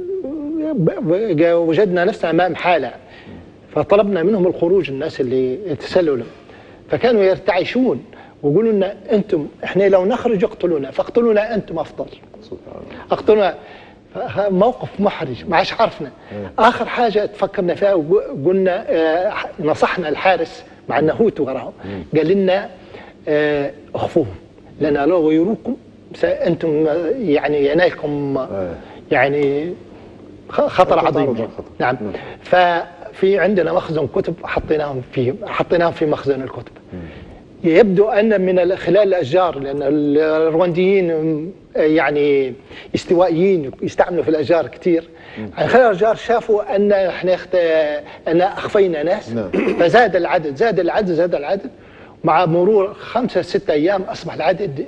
وجدنا نفسنا أمام حالة فطلبنا منهم الخروج، الناس اللي تسللوا، فكانوا يرتعشون ويقولوا لنا أنتم إحنا لو نخرج اقتلونا، فاقتلونا أنتم أفضل، اقتلونا. موقف محرج، ما عادش عرفنا. اخر حاجه تفكرنا فيها وقلنا نصحنا الحارس مع انه هوتو وراهم، قال لنا اخفوهم لان لو غيروكم انتم يعني ينالكم يعني خطر عظيم يعني. نعم. ففي عندنا مخزن كتب حطيناهم في مخزن الكتب. يبدو ان من خلال الاشجار، لان الروانديين يعني استوائيين يستعملوا في الاشجار كثير، عن خلال الاشجار شافوا ان احنا اخفينا ناس، فزاد العدد مع مرور 5-6 ايام اصبح العدد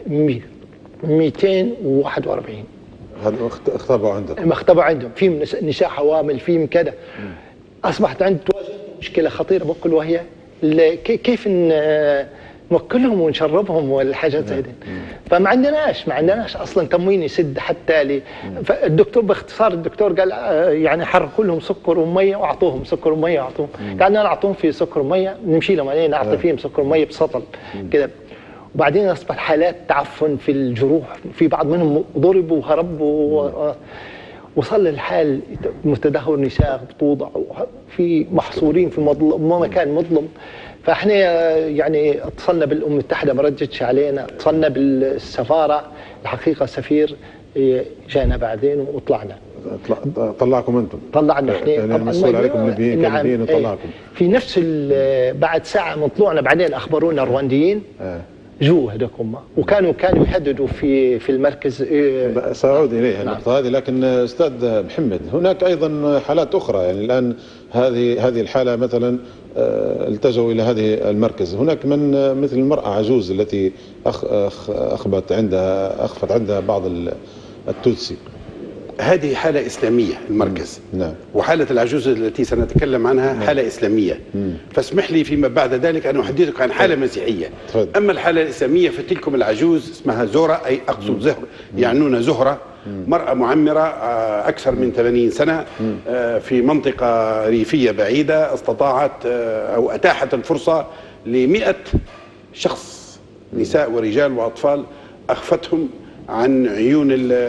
241. هذا اختبأوا عندهم في نساء حوامل، في كذا. اصبحت تواجه مشكله خطيره بقول، وهي كيف نوكلهم ونشربهم والحاجات زي دي. فما عندناش اصلا تموين يسد حتى فالدكتور باختصار الدكتور قال يعني حركوا لهم سكر وميه واعطوهم سكر وميه واعطوهم. قعدنا نعطوهم في سكر وميه، نمشي لهم عليه نعطي فيهم سكر وميه بسطل كده. وبعدين اصبح حالات تعفن في الجروح، في بعض منهم ضربوا وهربوا، وصل للحال متدهور نساء بتوضع في محصورين في مكان مظلم. فاحنا يعني اتصلنا بالامم المتحده ما ردتش علينا، اتصلنا بالسفاره، الحقيقه السفير جانا بعدين وطلعنا. طلعكم انتم؟ طلعنا احنا يعني المسؤول عليكم الليبيين وطلعكم في نفس بعد ساعه من طلوعنا. بعدين اخبرونا الروانديين جو هذاكم وكانوا يهددوا في المركز. سأعود إليها النقطة هذه، لكن أستاذ محمد هناك أيضا حالات أخرى. يعني الآن هذه الحالة مثلا التجوا إلى هذه المركز، هناك من مثل المرأة عجوز التي أخفت عندها بعض التوتسي. هذه حالة إسلامية المركز. نعم. وحالة العجوز التي سنتكلم عنها حالة إسلامية. فاسمح لي فيما بعد ذلك أن أحدثك عن حالة مسيحية. أما الحالة الإسلامية فتلكم العجوز اسمها زهرة، أي أقصد زهر يعنون زهرة، مرأة معمرة أكثر من 80 سنة في منطقة ريفية بعيدة، استطاعت أو أتاحت الفرصة ل100 شخص نساء ورجال وأطفال، أخفتهم عن عيون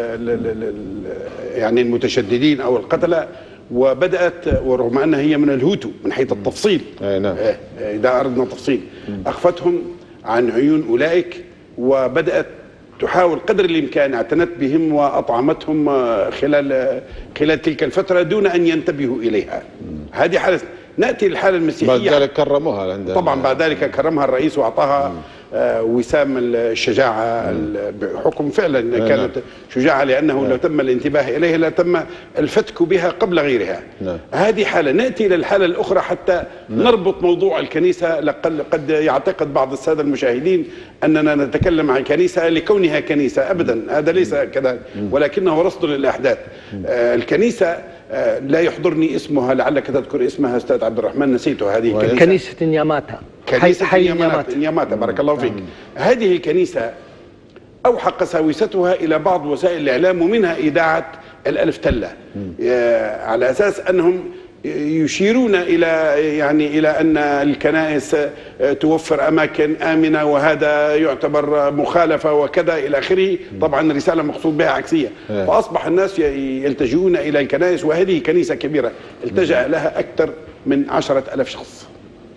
يعني المتشددين أو القتلة، وبدأت ورغم أنها هي من الهوتو من حيث التفصيل، نعم. إذا أردنا تفصيل، أخفتهم عن عيون أولئك، وبدأت تحاول قدر الإمكان، اعتنت بهم وأطعمتهم خلال تلك الفترة دون أن ينتبهوا إليها. هذه حالة. نأتي للحالة المسيحية. بعد ذلك كرموها عندها. طبعا بعد ذلك كرمها الرئيس وأعطاها وسام الشجاعة بحكم فعلا كانت شجاعة، لأنه لو تم الانتباه إليها لتم الفتك بها قبل غيرها. هذه حالة. نأتي للحالة الأخرى حتى نربط موضوع الكنيسة. قد يعتقد بعض السادة المشاهدين أننا نتكلم عن كنيسة لكونها كنيسة، أبدا هذا ليس كذلك، ولكنه رصد للأحداث. الكنيسة لا يحضرني اسمها، لعلك تذكر اسمها أستاذ عبد الرحمن، نسيته. هذه كنيسة نياماتا. كنيسة نياماتا بارك الله فيك. هذه الكنيسة أوحى قساوستها إلى بعض وسائل الإعلام، ومنها إذاعة الألف تلة، على أساس أنهم يشيرون إلى أن الكنائس توفر أماكن آمنة وهذا يعتبر مخالفة وكذا إلى آخره. طبعا رسالة مقصود بها عكسية. فأصبح الناس يلتجئون إلى الكنائس، وهذه كنيسة كبيرة التجأ لها أكثر من 10,000 شخص.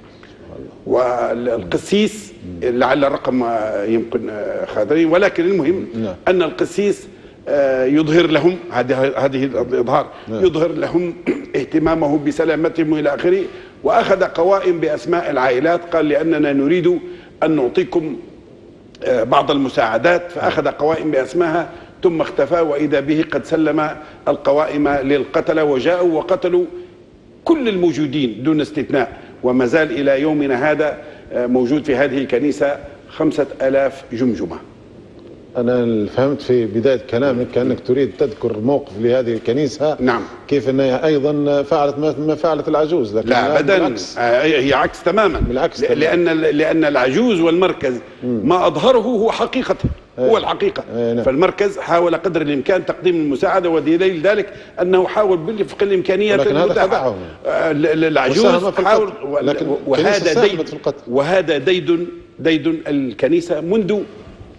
والقسيس لعل الرقم يمكن خاطرين، ولكن المهم أن القسيس يظهر لهم هذه الإظهار، يظهر لهم اهتمامه بسلامتهم إلى آخره، وأخذ قوائم بأسماء العائلات، قال لأننا نريد أن نعطيكم بعض المساعدات، فأخذ قوائم بأسمائها ثم اختفى، وإذا به قد سلم القوائم للقتلة، وجاءوا وقتلوا كل الموجودين دون استثناء. وما زال إلى يومنا هذا موجود في هذه الكنيسة 5000 جمجمة. أنا فهمت في بداية كلامك كأنك تريد تذكر موقف لهذه الكنيسة. نعم. كيف أنها أيضا فعلت ما فعلت العجوز، لكن لا أبدا، هي عكس تماما. بالعكس لأن العجوز والمركز ما أظهره هو حقيقته، هو الحقيقة. فالمركز حاول قدر الإمكان تقديم المساعدة، ودليل ذلك أنه حاول بالوفق الإمكانيات المتاحة. العجوز حاول، وهذا ديدن الكنيسة منذ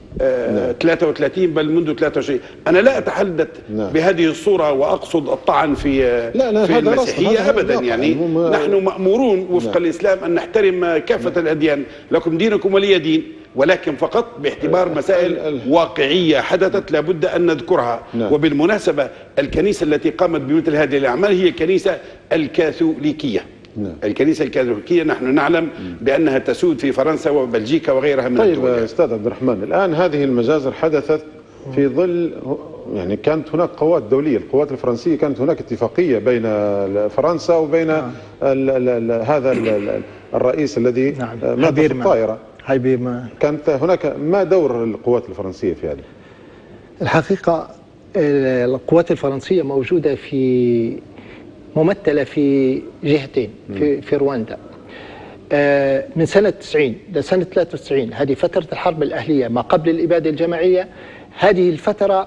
33 بل منذ 23. أنا لا أتحدث بهذه الصورة وأقصد الطعن في المسيحية أبدا. يعني نحن مأمورون وفق الإسلام أن نحترم كافة الأديان، لكم دينكم ولي دين، ولكن فقط باعتبار مسائل واقعية حدثت لابد أن نذكرها. وبالمناسبة الكنيسة التي قامت بمثل هذه الأعمال هي الكنيسة الكاثوليكية. الكنيسة الكاثوليكية نحن نعلم بأنها تسود في فرنسا وبلجيكا وغيرها من الدول. طيب أستاذ عبد الرحمن، الآن هذه المجازر حدثت في ظل، يعني كانت هناك قوات دولية، القوات الفرنسية كانت هناك اتفاقية بين فرنسا وبين هذا الرئيس الذي مات في الطائرة. كانت هناك، ما دور القوات الفرنسية في هذا؟ الحقيقة القوات الفرنسية موجودة ممثلة في جهتين، في رواندا من سنة 90 لسنة 93. هذه فترة الحرب الأهلية ما قبل الإبادة الجماعية. هذه الفترة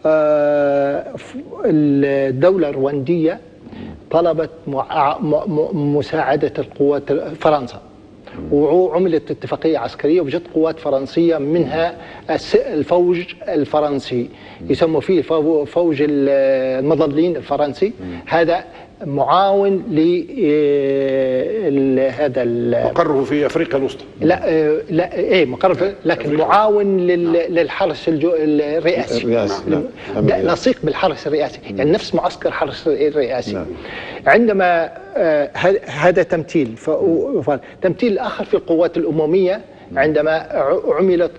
الدولة الرواندية طلبت مساعدة القوات فرنسا، وعملت اتفاقية عسكرية وجدت قوات فرنسية منها الفوج الفرنسي يسموا فيه فوج المظلين الفرنسي. هذا معاون لهذا مقره في افريقيا الوسطى. لا مقره، لكن معاون للحرس الرئاسي. لصيق بالحرس الرئاسي، يعني نفس معسكر الحرس الرئاسي. عندما هذا تمثيل. تمثيل اخر في القوات الامميه عندما عملت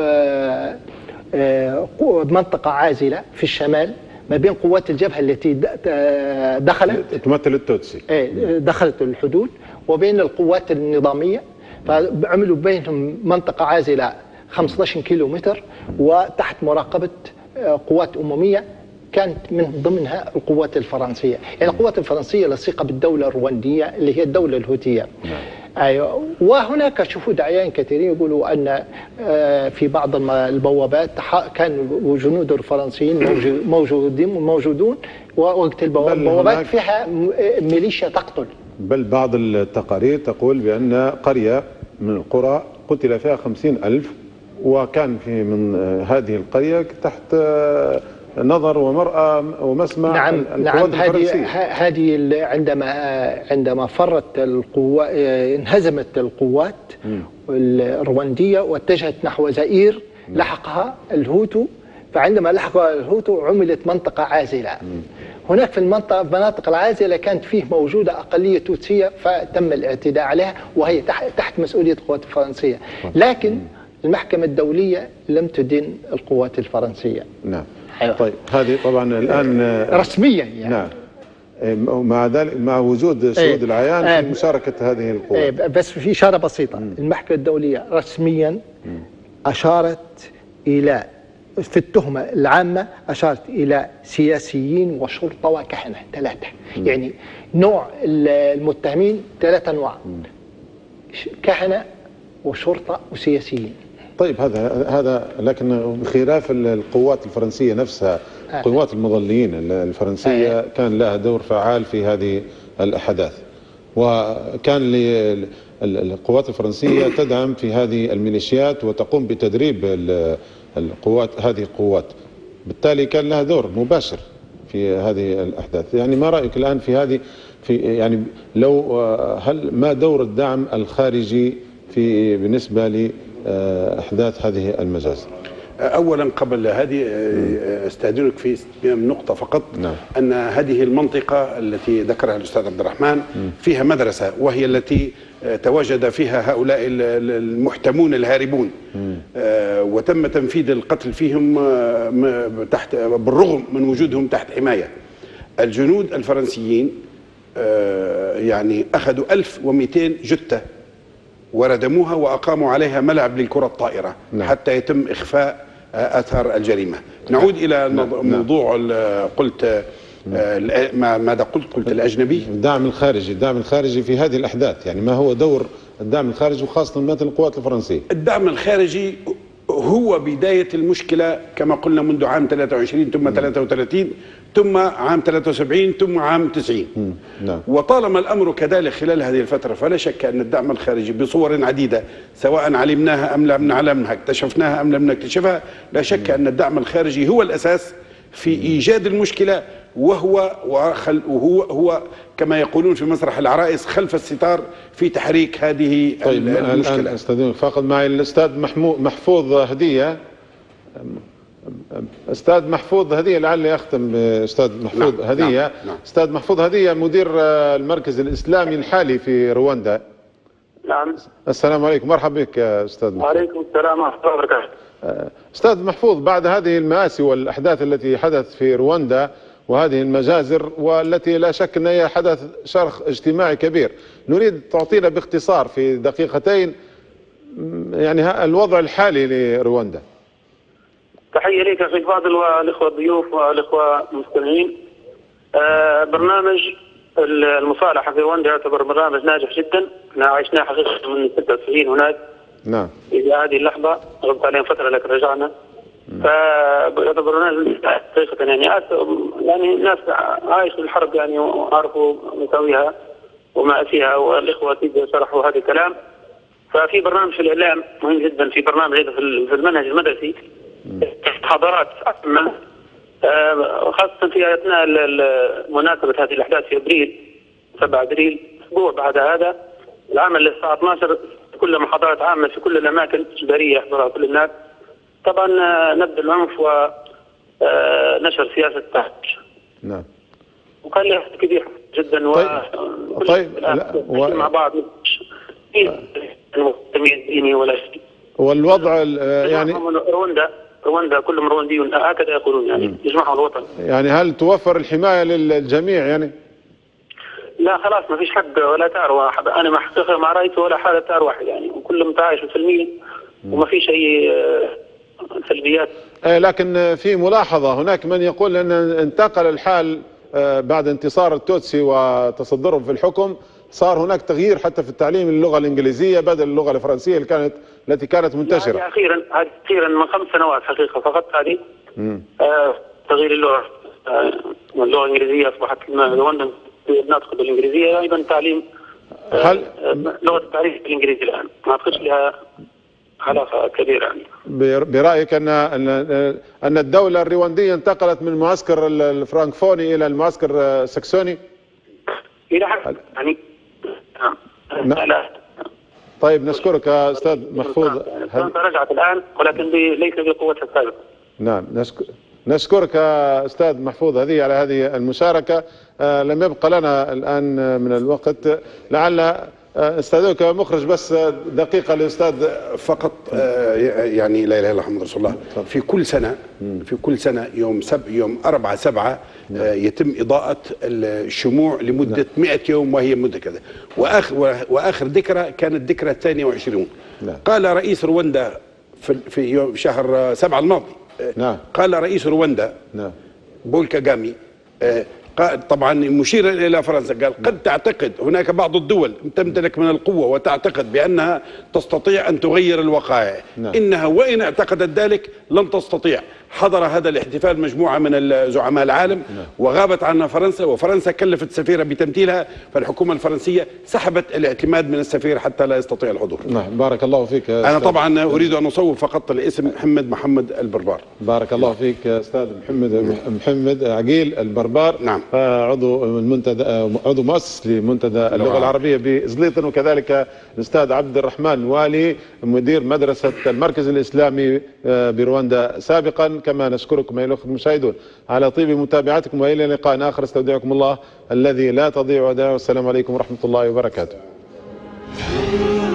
منطقه عازله في الشمال ما بين قوات الجبهة التي دخلت تمثل التوتسي، دخلت الحدود، وبين القوات النظامية، فعملوا بينهم منطقة عازلة 15 كيلومتر وتحت مراقبة قوات أممية كانت من ضمنها القوات الفرنسية. يعني القوات الفرنسية لصيقة بالدولة الرواندية اللي هي الدولة الهوتية. أيوة. وهناك شهود عيان كثيرين يقولوا أن في بعض البوابات كان جنود الفرنسيين موجودون وقت البوابات فيها ميليشيا تقتل. بل بعض التقارير تقول بأن قرية من القرى قتل فيها 50,000، وكان في من هذه القرية تحت نظر ومرأى ومسمع القوات الفرنسية. هذه عندما فرت القوات، انهزمت القوات الرواندية واتجهت نحو زئير، لحقها الهوتو. فعندما لحقها الهوتو عملت منطقة عازلة. هناك في المناطق العازلة كانت فيه موجودة أقلية توتسية فتم الاعتداء عليها، وهي تحت مسؤولية القوات الفرنسية. لكن المحكمة الدولية لم تدين القوات الفرنسية. نعم. طيب هذه طبعا الآن رسميا يعني. نعم. مع ذلك مع وجود شهود العيان في مشاركة هذه القوات. بس في إشارة بسيطة. المحكمة الدولية رسميا أشارت إلى، في التهمة العامة أشارت إلى سياسيين وشرطة وكهنة، 3. يعني نوع المتهمين 3 أنواع: كهنة وشرطة وسياسيين. طيب هذا لكن بخلاف القوات الفرنسية نفسها، قوات المظليين الفرنسية كان لها دور فعال في هذه الأحداث، وكان القوات الفرنسية تدعم في هذه الميليشيات وتقوم بتدريب هذه القوات، بالتالي كان لها دور مباشر في هذه الأحداث. يعني ما رأيك الآن في هذه، يعني لو هل ما دور الدعم الخارجي بالنسبة لأحداث هذه المجازر؟ أولا قبل هذه استأذنك في نقطة فقط. نعم. أن هذه المنطقة التي ذكرها الأستاذ عبد الرحمن فيها مدرسة، وهي التي تواجد فيها هؤلاء المحتمون الهاربون، وتم تنفيذ القتل فيهم بالرغم من وجودهم تحت حماية. الجنود الفرنسيين يعني أخذوا 1200 جثة وردموها وأقاموا عليها ملعب للكرة الطائرة. نعم. حتى يتم إخفاء أثار الجريمة. نعود إلى موضوع قلت ماذا قلت الأجنبي؟ الدعم الخارجي في هذه الأحداث، يعني ما هو دور الدعم الخارجي وخاصة مثل القوات الفرنسية؟ الدعم الخارجي هو بداية المشكلة كما قلنا منذ عام 23 ثم 33 ثم عام 73 ثم عام 90. نعم. وطالما الأمر كذلك خلال هذه الفترة فلا شك أن الدعم الخارجي بصور عديدة سواء علمناها أم لم نعلمها، اكتشفناها أم لم نكتشفها، لا شك أن الدعم الخارجي هو الأساس في إيجاد المشكلة، وهو كما يقولون في مسرح العرائس خلف الستار في تحريك هذه المشكلة. الآن أستاذ فاقد معي الأستاذ محفوظ هدية. أستاذ محفوظ هدية، لعلي أختم بأستاذ محفوظ هدية. نعم. أستاذ محفوظ هدية مدير المركز الإسلامي الحالي في رواندا. نعم. السلام عليكم، مرحبا بك يا أستاذ محفوظ. وعليكم السلام ورحمة الله وبركاته. أستاذ محفوظ، بعد هذه المآسي والأحداث التي حدث في رواندا وهذه المجازر والتي لا شك أن هي حدث شرخ اجتماعي كبير، نريد تعطينا باختصار في دقيقتين يعني الوضع الحالي لرواندا. تحية لك أخي الفاضل والإخوة الضيوف والإخوة المستمعين. برنامج المصالحة في رواندا يعتبر برنامج ناجح جدا، احنا عشناه حقيقة من 96 هناك. نعم. إلى هذه اللحظة غبت علينا فترة لكن رجعنا. فيعتبر برنامج حقيقة يعني الناس عايشوا الحرب يعني وعرفوا مساويها ومآسيها، والإخوة شرحوا هذا الكلام. ففي برنامج في الإعلام مهم جدا، في برنامج في المنهج المدرسي محاضرات خاصة في أثناء مناسبة هذه الأحداث في أبريل 7 أبريل، أسبوع بعد هذا العمل الساعة 12 كل محاضرات عامة في كل الأماكن إجبارية يحضرها كل الناس. طبعا نبذ العنف ونشر سياسة التهجير. نعم. وكان له كبير جدا. طيب مع بعض تمييز ديني ولا شيء. والوضع يعني رواندا كلهم روانديون هكذا يقولون، يعني يجمعوا الوطن. يعني هل توفر الحماية للجميع يعني؟ لا خلاص ما فيش حد ولا تار واحد، انا ما رأيت ولا حالة تار واحد يعني، وكلهم متعايشوا سلميا وما فيش اي سلبيات. لكن في ملاحظة، هناك من يقول ان انتقل الحال بعد انتصار التوتسي وتصدرهم في الحكم، صار هناك تغيير حتى في التعليم اللغة الإنجليزية بدل اللغة الفرنسية التي كانت منتشرة. هذه أخيرا من 5 سنوات حقيقة فقط هذه تغيير اللغة. اللغة الإنجليزية أصبحت رواندا ناطقة بالإنجليزية، أيضا تعليم لغة التعريف بالإنجليزي الآن ما أعتقدش لها علاقة كبيرة يعني. برأيك أن الدولة الرواندية انتقلت من المعسكر الفرنكفوني إلى المعسكر السكسوني؟ إلى حد يعني لا. طيب نشكرك يا أستاذ محفوظ. رجعت الآن ولكن ليس بقوتها السابقة. نعم نشكرك يا أستاذ محفوظ على هذه المشاركة. لم يبقى لنا الآن من الوقت، لعل استاذك مخرج بس دقيقة للأستاذ فقط. يعني لا إله إلا الله محمد رسول الله. في كل سنة يوم 4/7 يتم إضاءة الشموع لمدة 100 يوم، وهي مدة كذا. وآخر ذكرى كانت ذكرى 22. قال رئيس رواندا في يوم شهر 7 الماضي، قال رئيس رواندا بول كاغامي طبعا مشيرا الى فرنسا، قال قد تعتقد هناك بعض الدول تمتلك من القوه وتعتقد بانها تستطيع ان تغير الوقائع، انها وان اعتقدت ذلك لن تستطيع. حضر هذا الاحتفال مجموعه من زعماء العالم وغابت عنها فرنسا، وفرنسا كلفت السفيره بتمثيلها، فالحكومه الفرنسيه سحبت الاعتماد من السفير حتى لا يستطيع الحضور. بارك الله فيك. انا طبعا اريد ان اصوب فقط الاسم محمد البربار. بارك الله فيك استاذ محمد عقيل البربار. نعم. عضو مؤسس لمنتدى اللغه العربيه بإزليطن، وكذلك الاستاذ عبد الرحمن والي مدير مدرسه المركز الاسلامي برواندا سابقا. كما نشكركم ايها الاخوه المشاهدون على طيب متابعتكم، والى لقاء اخر استودعكم الله الذي لا تضيع ودائعه، والسلام عليكم ورحمه الله وبركاته.